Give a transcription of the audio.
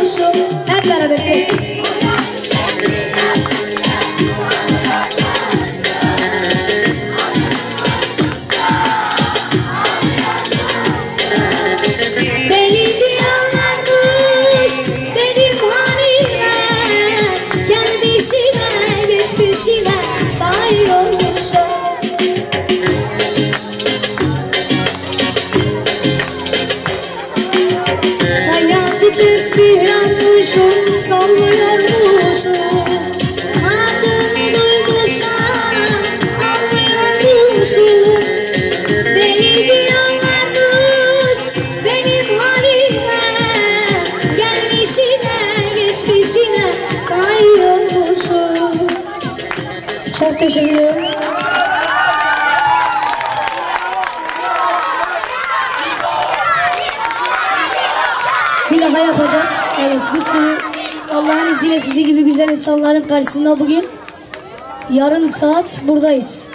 sarhoşum. Hep beraber ses. Deli diyorlarmış benim halime, gelmişine geçmişine sayıyormuşum. Hayatı tesbih yapmışım, sallıyormuşum. Adını duydukça anlıyormuşum. Deli diyorlarmış benim halime, gelmişine geçmişine sayıyormuşum. Çok teşekkür ederim. Bir daha yapacağız. Evet, bir sürü Allah'ın izniyle sizi gibi güzel insanların karşısında bugün yarım saat buradayız.